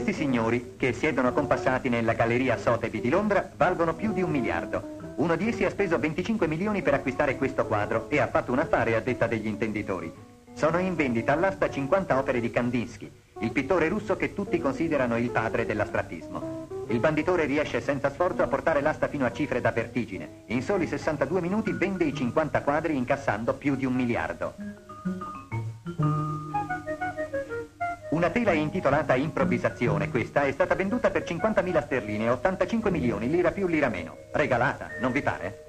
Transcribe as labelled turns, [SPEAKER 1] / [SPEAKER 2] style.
[SPEAKER 1] Questi signori, che siedono compassati nella galleria Sotheby di Londra, valgono più di 1 miliardo. Uno di essi ha speso 25 milioni per acquistare questo quadro e ha fatto un affare a detta degli intenditori. Sono in vendita all'asta 50 opere di Kandinsky, il pittore russo che tutti considerano il padre dell'astrattismo. Il banditore riesce senza sforzo a portare l'asta fino a cifre da vertigine. In soli 62 minuti vende i 50 quadri incassando più di 1 miliardo. Una tela intitolata Improvvisazione, questa, è stata venduta per 50.000 sterline, 85 milioni, lira più, lira meno. Regalata, non vi pare?